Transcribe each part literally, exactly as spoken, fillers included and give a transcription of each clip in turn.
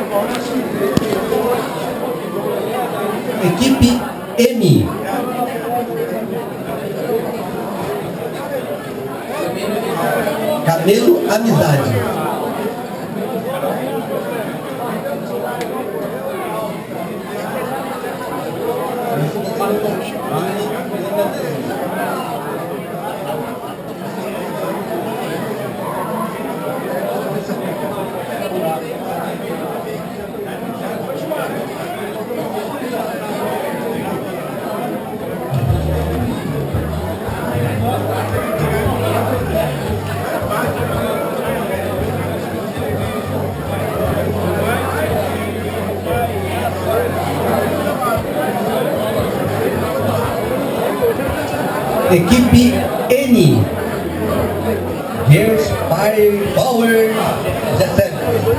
Equipe M. Camelo Amizade. Equipe N. Here's Firepower dezessete.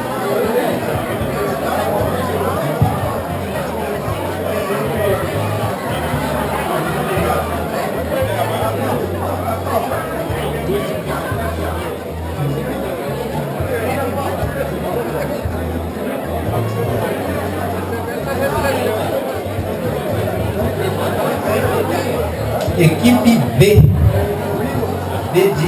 Equipe B. B de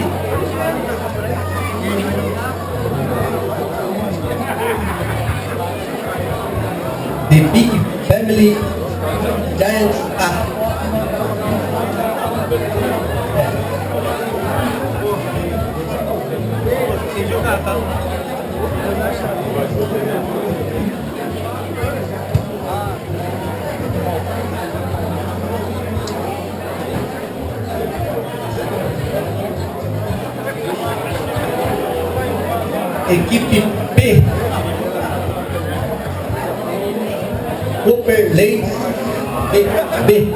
The Big Family Giants A. Equipe P. Cooper Lakes B. B.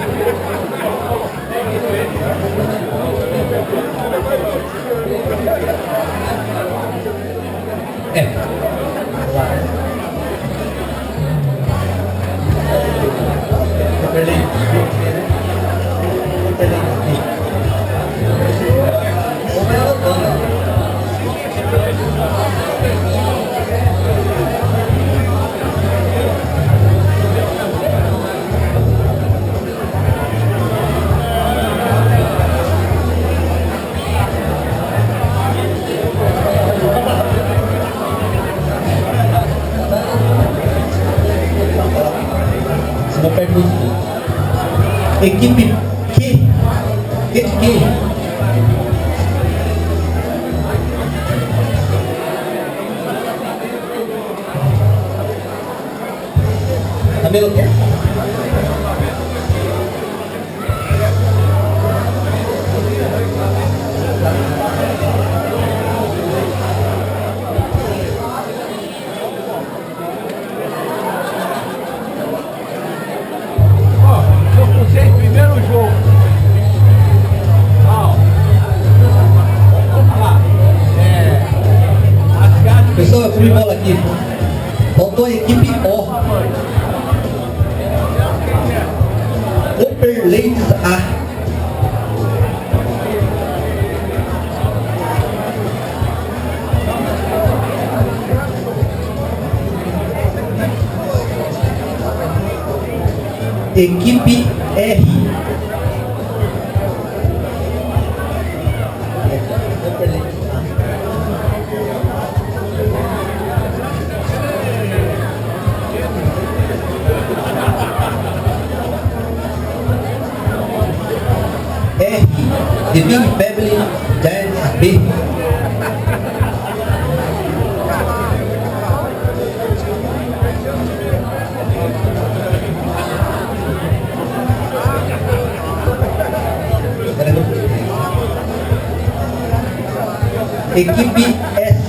F. Cooper Lakes Cooper Lakes B. Equipe Q. Que de quê? Camelo quer? Pessoal, eu fui bola aqui. Faltou a equipe O. Cooper Lakes A. Equipe R. R. The Big Family Giants B. Equipe S.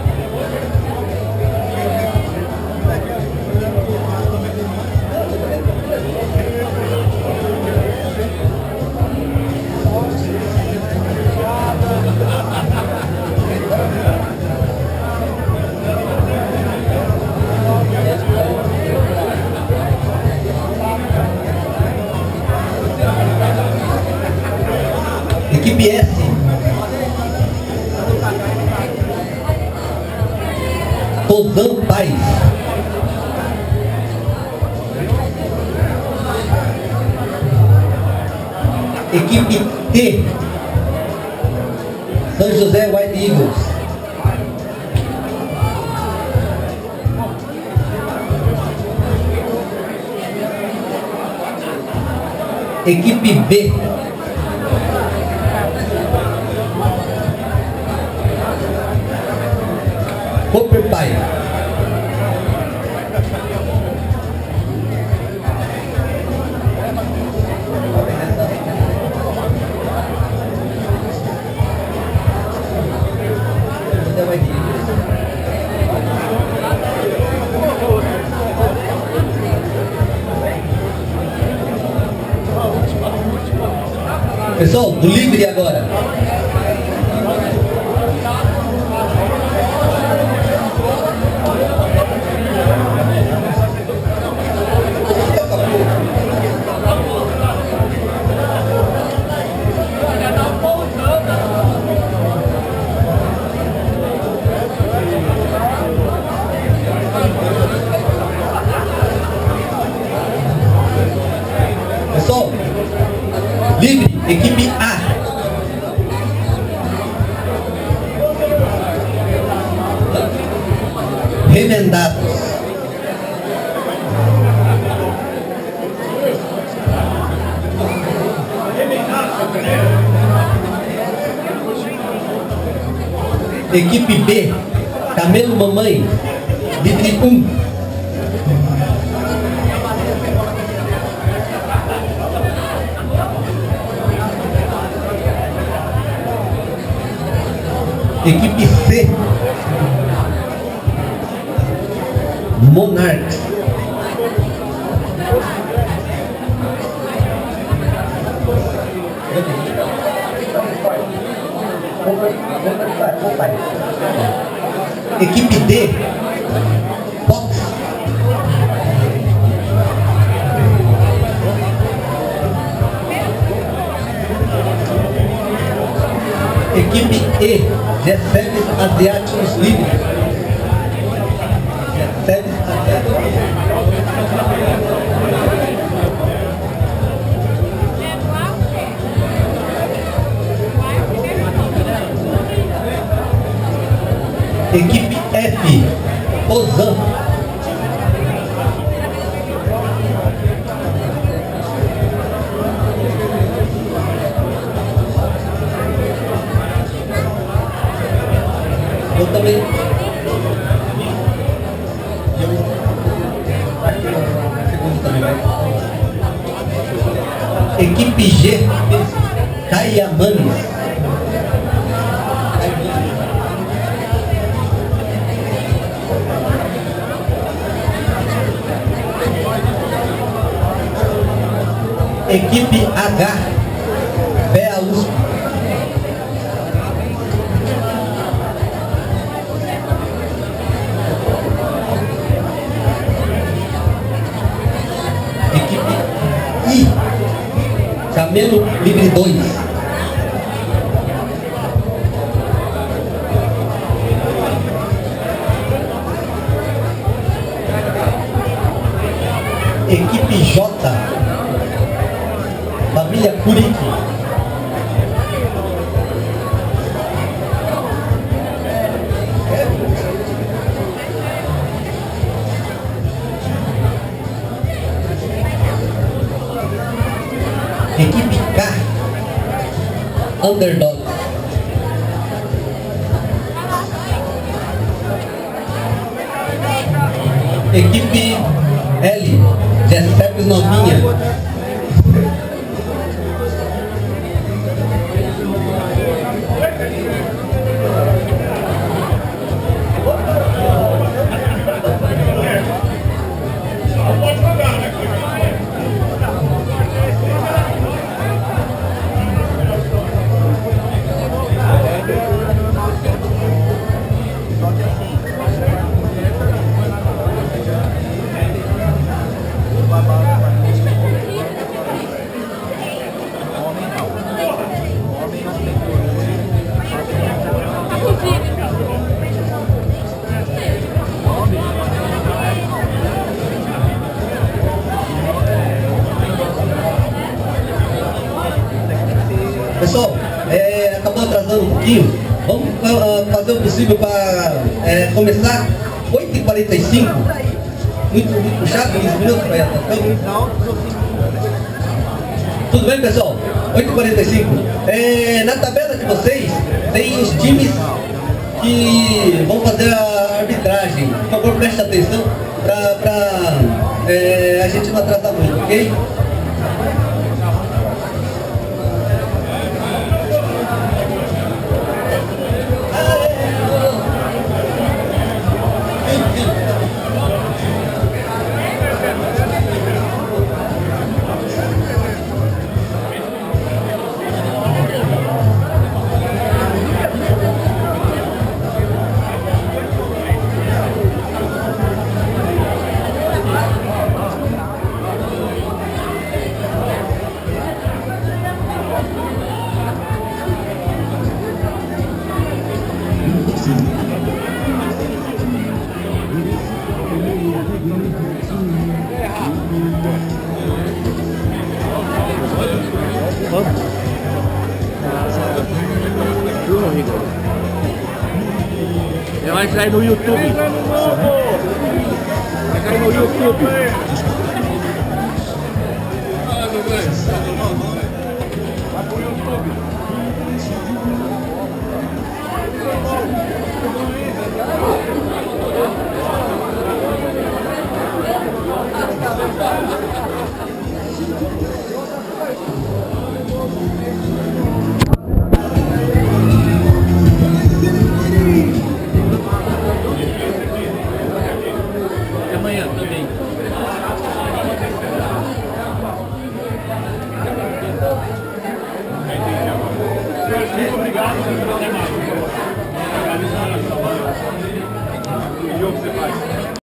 Equipe S. Tozan Paz. Equipe T, São José White Eagles. Equipe B, Cooper Pie. Pessoal, do livre agora. Pessoal, livre, equipe A. Remendados. Equipe B, Camelo Mamãe, livre um. Equipe C, Monarch. Equipe D, Fox. Equipe E, Deceves Asiáticos Livres. Deceves Asiáticos Livres. Equipe F, Ozan. Eu também. Equipe G, Caiamanes. Equipe H, P A U S P. Equipe I, Camelo Livre dois. Equipe J, Família Curique. Equipe K, Underdog. Equipe L, Deceves Novinha. pouquinho. Vamos uh, fazer o possível para é, começar oito e quarenta e cinco. Muito, muito puxado, quinze minutos para a atuação. Tudo bem, pessoal? oito e quarenta e cinco. É, na tabela de vocês, tem os times que vão fazer a arbitragem. Por favor, preste atenção para é, a gente não atrasar muito, ok? Vai cair no YouTube. Vai cair no YouTube. Vai pro YouTube. Amanhã também. Obrigado.